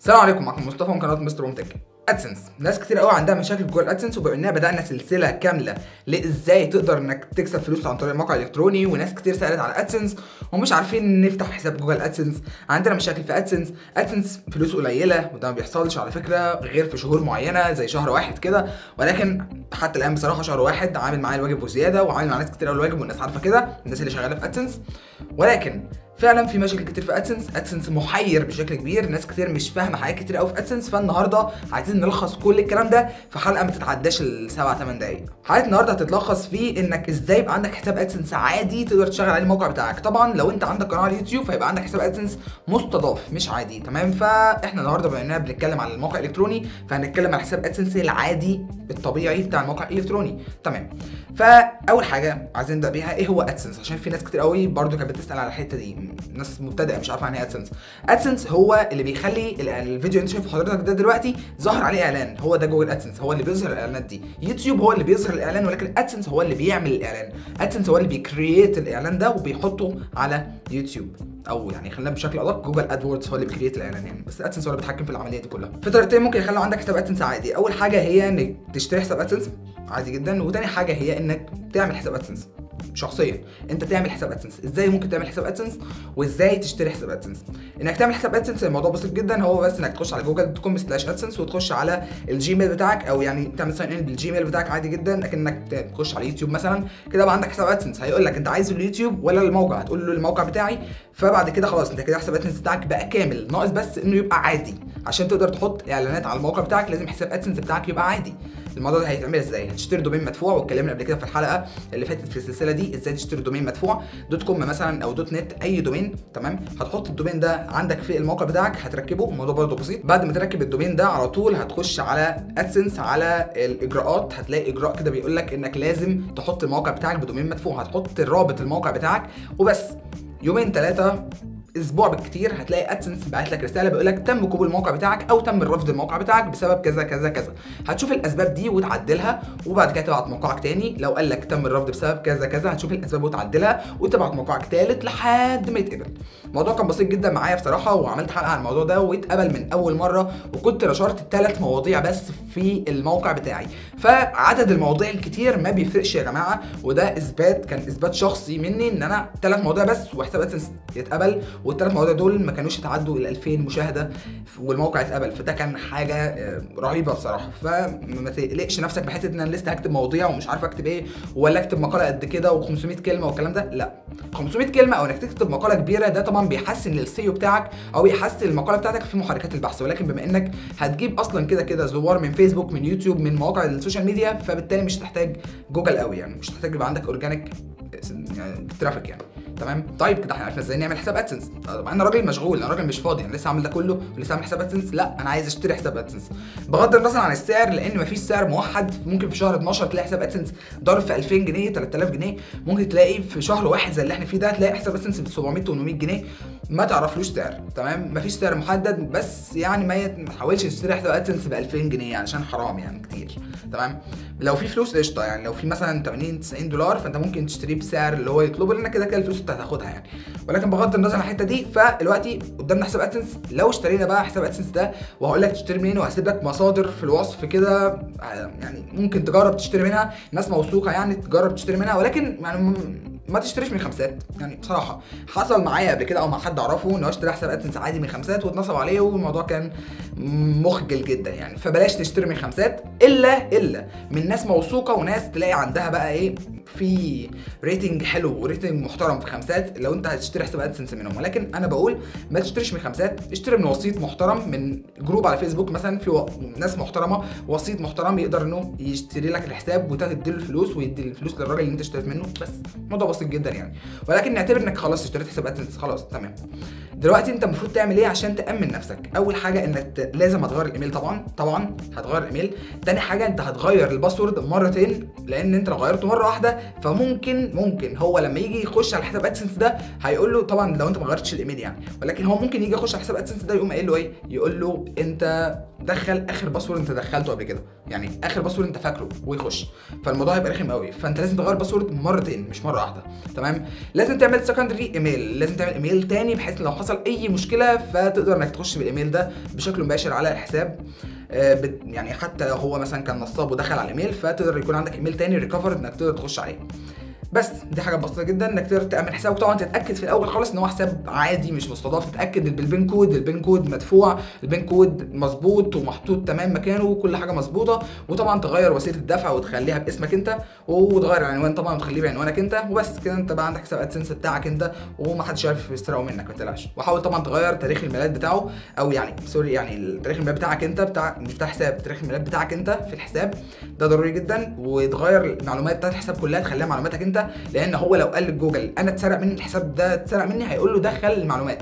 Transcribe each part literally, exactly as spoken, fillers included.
السلام عليكم، معكم مصطفى من قناه مستر روم تك. ادسنس، ناس كتير قوي عندها مشاكل في جوجل ادسنس، وبما اننا بدانا سلسله كامله لازاي تقدر انك تكسب فلوس عن طريق الموقع الالكتروني، وناس كتير سالت على ادسنس ومش عارفين نفتح حساب جوجل ادسنس. عندنا مشاكل في ادسنس، ادسنس فلوس قليله وده ما بيحصلش على فكره غير في شهور معينه زي شهر واحد كده، ولكن حتى الان بصراحه شهر واحد عامل معايا الواجب وزياده، وعامل مع ناس كتير قوي الواجب والناس عارفه كده، الناس اللي شغاله في ادسنس. ولكن فعلا في مشاكل كتير في ادسنس، ادسنس محير بشكل كبير، ناس كتير مش فاهمه حاجات كتير قوي في ادسنس. فالنهارده عايزين نلخص كل الكلام ده في حلقه ما تتعداش السبع ثمان دقايق. حلقه النهارده هتتلخص في انك ازاي يبقى عندك حساب ادسنس عادي تقدر تشغل عليه الموقع بتاعك. طبعا لو انت عندك قناه على اليوتيوب فيبقى عندك حساب ادسنس مستضاف مش عادي، تمام؟ فاحنا النهارده بما اننا بنتكلم على الموقع الالكتروني فهنتكلم على حساب ادسنس العادي الطبيعي بتاع الموقع الالكتروني، تمام؟ فاول حاجه عايزين نبدا بيها ايه هو ادسنس، عشان في ناس كتير قوي برده كانت بتسال على الحته دي، ناس مبتدئه مش عارفه يعني ايه ادسنس. ادسنس هو اللي بيخلي الفيديو اللي انت شايفه حضرتك ده دلوقتي ظاهر عليه اعلان، هو ده جوجل ادسنس، هو اللي بيظهر الاعلانات دي. يوتيوب هو اللي بيظهر الاعلان، ولكن ادسنس هو اللي بيعمل الاعلان. ادسنس هو اللي بيكرييت الاعلان ده وبيحطه على يوتيوب، او يعني خلينا بشكل ادق جوجل ادوردز هو اللي بيكرييت الاعلان يعني، بس ادسنس هو اللي بيتحكم في العمليه دي كلها. في طريقتين ممكن يخلوا عندك حساب ادسنس عادي. اول حاجه هي انك تشتري حساب ادسنس عادي جدا، وتاني حاجه هي انك تعمل حساب ادسنس شخصيا. انت تعمل حساب ادسنس ازاي؟ ممكن تعمل حساب ادسنس وازاي تشتري حساب ادسنس. انك تعمل حساب ادسنس الموضوع بسيط جدا، هو بس انك تخش على جوجل دوت كوم سلاش ادسنس وتخش على الجيميل بتاعك، او يعني تعمل ساين ان بالجيميل بتاعك عادي جدا، لكنك تخش على يوتيوب مثلا كده بقى عندك حساب ادسنس. هيقول لك انت عايز اليوتيوب ولا الموقع، هتقول له الموقع بتاعي، فبعد كده خلاص انت كده حساب ادسنس بتاعك بقى كامل، ناقص بس انه يبقى عادي. عشان تقدر تحط اعلانات على الموقع بتاعك لازم حساب ادسنس بتاعك يبقى عادي. الموضوع ده هيتعمل ازاي؟ هتشتري دومين مدفوع، واتكلمنا قبل كده في الحلقه اللي فاتت في السلسله دي ازاي تشتري دومين مدفوع، دوت كوم مثلا او دوت نت، اي دومين، تمام؟ هتحط الدومين ده عندك في الموقع بتاعك، هتركبه، الموضوع برده بسيط. بعد ما تركب الدومين ده على طول هتخش على ادسنس، على الاجراءات هتلاقي اجراء كده بيقول لك انك لازم تحط الموقع بتاعك بدومين مدفوع. هتحط رابط الموقع بتاعك وبس. يومين ثلاثه اسبوع بالكتير هتلاقي ادسنس باعت لك رساله بيقول لك تم قبول الموقع بتاعك او تم رفض الموقع بتاعك بسبب كذا كذا كذا. هتشوف الاسباب دي وتعدلها، وبعد كده تبعت موقعك تاني. لو قال لك تم الرفض بسبب كذا كذا هتشوف الاسباب وتعدلها وتبعت موقعك تالت لحد ما يتقبل. الموضوع كان بسيط جدا معايا بصراحه، وعملت حلقه عن الموضوع ده واتقبل من اول مره، وكنت نشرت ثلاث مواضيع بس في الموقع بتاعي. فعدد المواضيع الكتير ما بيفرقش يا جماعه، وده اثبات كان اثبات شخصي مني ان انا ثلاث مواضيع بس وحساب ادسنس يتقبل، والثلاث مواضيع دول ما كانوش يتعدوا ال ألفين مشاهده والموقع اتقبل، فده كان حاجه رهيبه بصراحه. فما تقلقش نفسك بحته ان انا لسه هكتب مواضيع ومش عارف اكتب ايه، ولا اكتب مقاله قد كده و500 كلمه والكلام ده، لا. خمسمية كلمه او انك تكتب مقاله كبيره ده طبعا بيحسن السيو بتاعك او بيحسن المقاله بتاعتك في محركات البحث، ولكن بما انك هتجيب اصلا كده كده زوار من فيسبوك من يوتيوب من مواقع السوشيال ميديا، فبالتالي مش هتحتاج جوجل قوي يعني، مش هتحتاج يبقى عندك اورجانيك يعني ترافيك يعني، تمام؟ طيب كده احنا عرفنا ازاي نعمل حساب ادسنس. طب انا راجل مشغول، انا راجل مش فاضي، انا لسه عامل ده كله ولسه عامل حساب ادسنس، لا انا عايز اشتري حساب ادسنس بغض النظر عن السعر، لان مفيش سعر موحد. ممكن في شهر اتناشر تلاقي حساب ادسنس ضارب في ألفين جنيه تلات آلاف جنيه، ممكن تلاقي في شهر واحد زي اللي احنا فيه ده تلاقي حساب ادسنس ب سبعمية تمنمية جنيه، ما تعرفلوش سعر، تمام؟ مفيش سعر محدد، بس يعني ما تحاولش تشتري حساب ادسنس ب ألفين جنيه يعني عشان حرام يعني كتير، تمام؟ لو في فلوس قشطه يعني، لو في مثلا تمانين تسعين دولار فانت ممكن تشتريه بسعر اللي هو يطلبه، لان كده كده الفلوس انت هتاخدها يعني. ولكن بغض النظر عن الحته دي، فدلوقتي قدامنا حساب ادسنس. لو اشترينا بقى حساب ادسنس ده، وهقول لك تشتري منين، وهسيب لك مصادر في الوصف كده يعني ممكن تجرب تشتري منها، ناس موثوقه يعني تجرب تشتري منها، ولكن يعني ما تشتريش من خمسات يعني بصراحه. حصل معايا قبل كده او مع حد اعرفه ان هو اشترى حساب ادسنس عادي من خمسات واتنصب عليه والموضوع كان مخجل جدا يعني. فبلاش تشتري من خمسات الا الا من ناس موثوقه وناس تلاقي عندها بقى ايه في ريتنج حلو وريتنج محترم في خمسات لو انت هتشتري حساب ادسنس منهم. ولكن انا بقول ما تشتريش من خمسات، اشتري من وسيط محترم، من جروب على فيسبوك مثلا في ناس محترمه، وسيط محترم يقدر انه يشتري لك الحساب وتدي له الفلوس ويدي الفلوس للراجل اللي انت اشتريت منه، بس الموضوع بسيط جدا يعني. ولكن نعتبر انك خلاص اشتريت حساب ادسنس خلاص تمام. دلوقتي انت المفروض تعمل ايه عشان تامن نفسك؟ اول حاجه انك لازم هتغير الايميل، طبعا طبعا هتغير الايميل. تاني حاجه انت هتغير الباسورد مرتين، لان انت لو غيرته مره واحده فممكن ممكن هو لما يجي يخش على حساب ادسنس ده هيقول له، طبعا لو انت ما غيرتش الايميل يعني، ولكن هو ممكن يجي يخش على حساب ادسنس ده يقوم قايل له ايه، يقول له انت دخل اخر باسورد انت دخلته قبل كده، يعني اخر باسورد انت فاكره ويخش، فالموضوع هيبقى رخم قوي. فانت لازم تغير باسورد مرتين مش مره واحده، تمام. لازم تعمل سكندري ايميل، لازم تعمل ايميل تاني بحيث لو حصل اي مشكله فتقدر انك تخش بالايميل ده بشكل مباشر على الحساب. آه يعني حتى لو هو مثلا كان نصاب ودخل على الايميل فتقدر يكون عندك ايميل تاني ريكفر انك تقدر تخش عليه. بس دي حاجه بسيطه جدا انك تقدر تامن حسابك. طبعا تتاكد في الاول خالص ان هو حساب عادي مش مستضاف، تتاكد بالبين كود، البين كود مدفوع، البين كود مظبوط ومحطوط تمام مكانه وكل حاجه مظبوطه. وطبعا تغير وسيله الدفع وتخليها باسمك انت، وتغير العنوان طبعا وتخليه بعنوانك انت، وبس كده انت بقى عندك حساب ادسنس بتاعك انت ومحدش عارف يسرقه منك، ما تقلقش. وحاول طبعا تغير تاريخ الميلاد بتاعه، او يعني سوري يعني تاريخ الميلاد بتاعك انت، بتاع مش بتاع حساب، تاريخ الميلاد بتاعك انت في الحساب ده ضروري جدا. وتغير المعلومات بتاعت الحساب كلها تخليها معلوماتك انت، لان هو لو قال لجوجل انا اتسرق مني الحساب ده، اتسرق مني، هيقول له دخل المعلومات.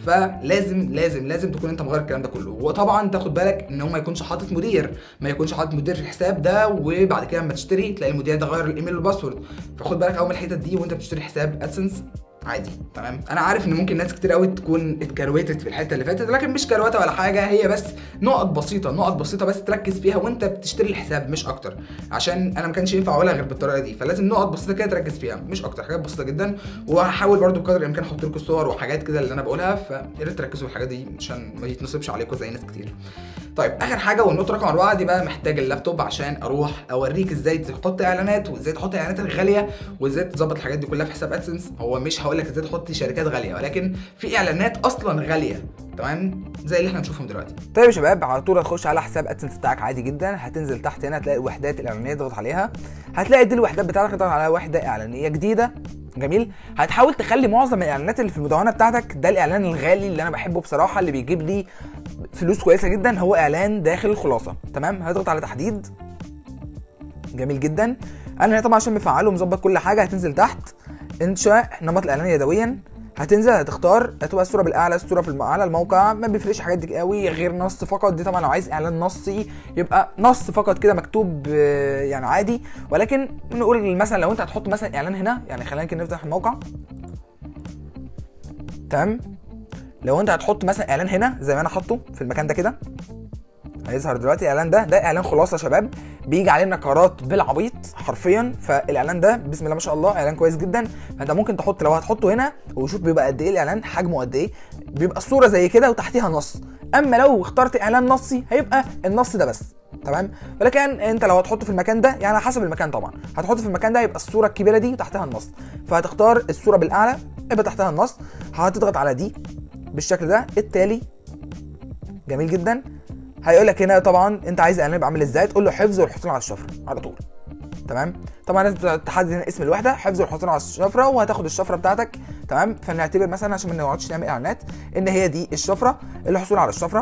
فلازم لازم لازم تكون انت مغير الكلام ده كله. وطبعا تاخد بالك ان هو ما يكونش حاطط مدير، ما يكونش حاطط مدير في الحساب ده وبعد كده لما تشتري تلاقي المدير ده غير الايميل والباسورد. فخد بالك قوي من الحتت دي وانت بتشتري حساب ادسنس عادي، تمام. انا عارف ان ممكن ناس كتير قوي تكون اتكروتت في الحته اللي فاتت، لكن مش كروته ولا حاجه، هي بس نقط بسيطه نقط بسيطه بس تركز فيها وانت بتشتري الحساب مش اكتر، عشان انا ما كانش ينفع اقولها غير بالطريقه دي. فلازم نقط بسيطه كده تركز فيها مش اكتر، حاجات بسيطه جدا. وهحاول برده بقدر الامكان احط لكم صور وحاجات كده اللي انا بقولها، فيا ريت تركزوا في الحاجات دي عشان ما يتنصبش عليكم زي ناس كتير. طيب اخر حاجه والنقطه رقم أربعة دي بقى، محتاج اللابتوب عشان اروح اوريك ازاي تحط اعلانات وازاي تحط اعلانات الغاليه وازاي تظبط الحاجات دي كلها في حساب ادسنس. هو مش هقول لك ازاي تحط شركات غاليه، ولكن في اعلانات اصلا غاليه، تمام، زي اللي احنا هنشوفهم دلوقتي. طيب يا شباب، على طول هتخش على حساب ادسنس بتاعك عادي جدا، هتنزل تحت هنا هتلاقي الوحدات الاعلانيه، تضغط عليها هتلاقي دي الوحدات بتاعتك، تضغط على وحده اعلانيه جديده. جميل. هتحاول تخلي معظم الاعلانات اللي في المدونه بتاعتك، ده الاعلان الغالي اللي انا بحبه بصراحه اللي بيجيب لي فلوس كويسه جدا، هو اعلان داخل الخلاصه، تمام. هتضغط على تحديد. جميل جدا. انا هنا طبعا عشان مفعله ومظبط كل حاجه، هتنزل تحت انشاء نمط الاعلان يدويا، هتنزل هتختار هتبقى الصوره بالاعلى، الصوره في على الموقع، ما بيفرقش حاجات دي قوي غير نص فقط. دي طبعا لو عايز اعلان نصي يبقى نص فقط كده مكتوب يعني عادي. ولكن نقول مثلا لو انت هتحط مثلا اعلان هنا، يعني خلينا كده نفتح الموقع، تمام. لو انت هتحط مثلا اعلان هنا زي ما انا حاطه في المكان ده كده، هيظهر دلوقتي الاعلان ده ده اعلان خلاصه يا شباب، بيجي عليه نقرات بالعبيط حرفيا. فالاعلان ده بسم الله ما شاء الله اعلان كويس جدا. فانت ممكن تحط، لو هتحطه هنا وشوف بيبقى قد ايه الاعلان، حجمه قد ايه، بيبقى الصوره زي كده وتحتيها نص. اما لو اخترت اعلان نصي هيبقى النص ده بس، تمام. ولكن انت لو هتحطه في المكان ده، يعني حسب المكان طبعا، هتحطه في المكان ده يبقى الصوره الكبيره دي وتحتها النص. فهتختار الصوره بالاعلى يبقى تحتها النص، هتضغط على دي بالشكل ده التالي. جميل جدا. هيقول لك هنا طبعا انت عايز الاعلان يبقى عامل ازاي، تقول له حفظ والحصول على الشفره على طول، تمام. طبعا لازم تحدد هنا اسم الوحده، حفظ والحصول على الشفره، وهتاخد الشفره بتاعتك، تمام. فنعتبر مثلا عشان ما نقعدش نعمل اعلانات ان هي دي الشفره، الحصول على الشفره.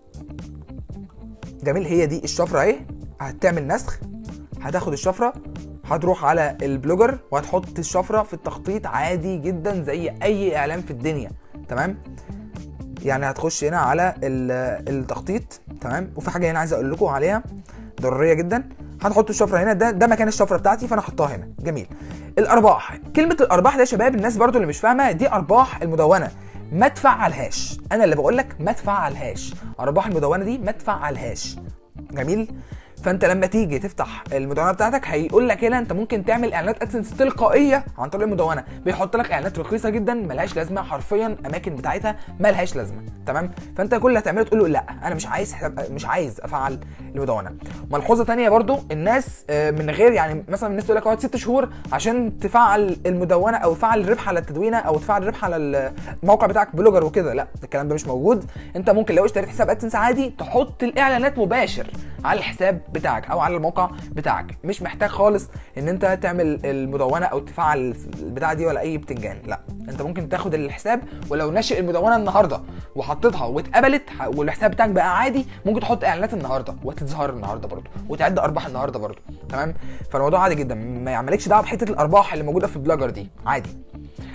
جميل. هي دي الشفره اهي. هتعمل نسخ، هتاخد الشفره، هتروح على البلوجر وهتحط الشفره في التخطيط عادي جدا زي اي اعلان في الدنيا، تمام. يعني هتخش هنا على التخطيط، تمام. وفي حاجه هنا عايز اقول لكم عليها ضروريه جدا، هتحطوا الشفره هنا، ده ده مكان الشفره بتاعتي فانا حطاها هنا. جميل. الارباح، كلمه الارباح ده يا شباب الناس برضو اللي مش فاهمه، دي ارباح المدونه، ما تفعلهاش. انا اللي بقول لك ما تفعلهاش، ارباح المدونه دي ما تفعلهاش. جميل. فانت لما تيجي تفتح المدونه بتاعتك هيقول لك هنا انت ممكن تعمل اعلانات ادسنس تلقائيه عن طريق المدونه، بيحط لك اعلانات رخيصه جدا ملهاش لازمه حرفيا، اماكن بتاعتها ملهاش لازمه، تمام. فانت كل اللي هتعمله تقول له لا انا مش عايز مش عايز افعل المدونه. ملحوظه ثانيه برضو، الناس من غير يعني مثلا الناس تقول لك اقعد ست شهور عشان تفعل المدونه او تفعل الربح على التدوينه او تفعل الربح على الموقع بتاعك بلوجر وكده، لا الكلام ده مش موجود. انت ممكن لو اشتريت حساب ادسنس عادي تحط الاعلانات مباشر على الحساب بتاعك او على الموقع بتاعك، مش محتاج خالص ان انت تعمل المدونه او تفعل البتاعه دي ولا اي بتنجان، لا انت ممكن تاخد الحساب ولو ناشئ المدونه النهارده وحطيتها واتقبلت والحساب بتاعك بقى عادي، ممكن تحط اعلانات النهارده وتظهر النهارده برده وتعد ارباح النهارده برده، تمام. فالموضوع عادي جدا، ما يعملكش دعوه بحته الارباح اللي موجوده في البلوجر دي، عادي.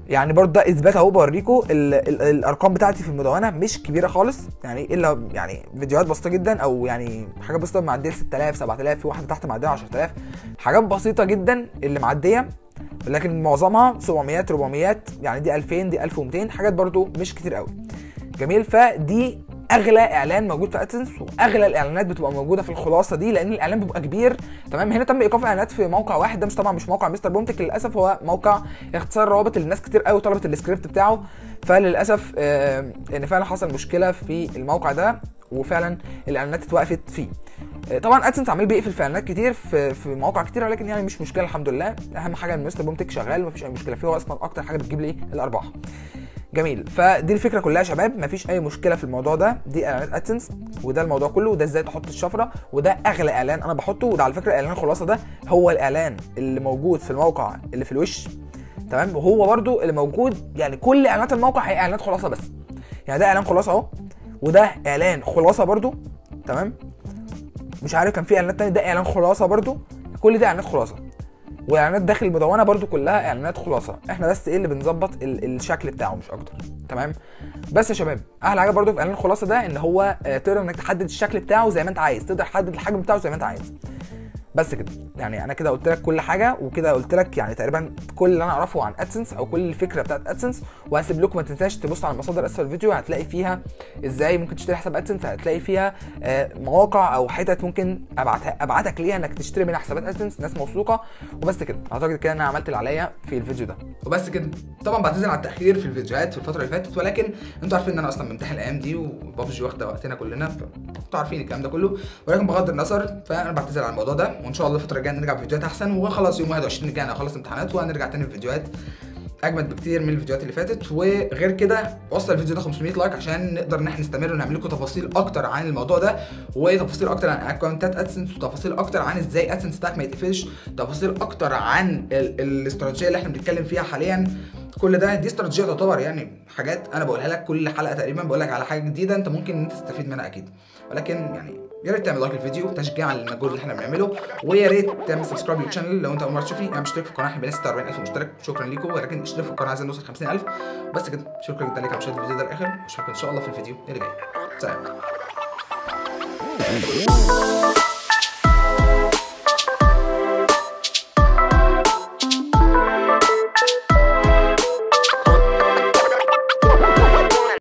يعني برضه ده اثبات اهو، بوريكم الارقام بتاعتي في المدونه مش كبيره خالص، يعني الا يعني فيديوهات بسيطه جدا، او يعني حاجات بسيطه معديه ستة آلاف سبعة آلاف، في واحده تحت معديه عشرة آلاف، حاجات بسيطه جدا اللي معديه، لكن معظمها سبعمية أربعمية، يعني دي ألفين دي ألف ومئتين، حاجات برضه مش كتير قوي. جميل. فدي اغلى اعلان موجود في ادسنس، واغلى الاعلانات بتبقى موجوده في الخلاصه دي، لان الاعلان بيبقى كبير. تمام. هنا تم ايقاف اعلانات في موقع واحد، ده مش طبعا مش موقع مستر بومتك للاسف، هو موقع اختصار روابط اللي الناس كتير قوي طلبت السكريبت بتاعه، فللاسف آه ان فعلا حصل مشكله في الموقع ده، وفعلا الاعلانات اتوقفت فيه. آه طبعا ادسنس عمال بيقفل في اعلانات كتير في في مواقع كتير، ولكن يعني مش مشكله الحمد لله. اهم حاجه ان مستر بومتك شغال، مفيش اي مشكله فيه، هو اصلا اكتر حاجه بتجيب لي الارباح. جميل. فدي الفكره كلها يا شباب، مفيش اي مشكله في الموضوع ده، دي اعلانات ادسنس، وده الموضوع كله، وده ازاي تحط الشفره، وده اغلى اعلان انا بحطه. وده على فكره اعلان الخلاصه ده هو الاعلان اللي موجود في الموقع اللي في الوش، تمام، وهو برده اللي موجود، يعني كل اعلانات الموقع هي اعلانات خلاصه بس. يعني ده اعلان خلاصه اهو، وده اعلان خلاصه برده، تمام. مش عارف كان في اعلانات تاني، ده اعلان خلاصه برده، كل ده اعلانات خلاصه، واعلانات داخل المدونه برده كلها اعلانات خلاصه. احنا بس ايه اللي بنظبط الشكل بتاعه مش اكتر، تمام. بس يا شباب احلى حاجه برده في اعلان الخلاصه ده ان هو اه تقدر انك تحدد الشكل بتاعه زي ما انت عايز، تقدر تحدد الحجم بتاعه زي ما انت عايز. بس كده، يعني انا كده قلت لك كل حاجه، وكده قلت لك يعني تقريبا كل اللي انا اعرفه عن ادسنس، او كل الفكره بتاعت ادسنس. وهسيب لكم، ما تنساش تبص على المصادر اسفل الفيديو، هتلاقي فيها ازاي ممكن تشتري حساب ادسنس، هتلاقي فيها مواقع او حتت ممكن ابعتها ابعتك ليها انك تشتري منها حسابات ادسنس، ناس موثوقه. وبس كده، اعتقد كده انا عملت اللي عليا في الفيديو ده. وبس كده. طبعا بعتذر على التاخير في الفيديوهات في الفتره اللي فاتت، ولكن انتوا عارفين ان انا اصلا بمتحن الايام دي، وبابجي واخده وقتنا كلنا، فانتوا عارفين الكلام ده كله. ولكن بغض النظر، فانا بعتذر على الموضوع ده، وان شاء الله الفتره الجايه نرجع بفيديوهات احسن. وخلاص يوم واحد وعشرين الجاي انا هخلص امتحانات، وهنرجع تاني بفيديوهات اجمد بكتير من الفيديوهات اللي فاتت. وغير كده وصل الفيديو ده خمسمية لايك عشان نقدر ان احنا نستمر ونعمل لكم تفاصيل اكتر عن الموضوع ده، وتفاصيل اكتر عن اكونتات ادسنس، وتفاصيل اكتر عن ازاي ادسنس بتاعك ما يتقفلش، تفاصيل اكتر عن الاستراتيجيه اللي احنا بنتكلم فيها حاليا. كل ده دي استراتيجيه تعتبر يعني حاجات انا بقولها لك كل حلقه تقريبا، بقول لك على حاجه جديده انت ممكن انت تستفيد منها اكيد. ولكن يعني يا ريت تعمل لايك للفيديو تشجيعا للمجهود اللي احنا بنعمله، ويا ريت تعمل سبسكرايب للشانل لو انت اول مره تشوفني. انا مشترك في القناه، احنا بقينا ستة وأربعين ألف مشترك، شكرا ليكم. ولكن اشترك في القناه عايزين نوصل خمسين ألف. بس كده، شكرا جدا ليك على مشاهده الفيديو ده للاخر، واشوفك ان شاء الله في الفيديو اللي جاي. سلام.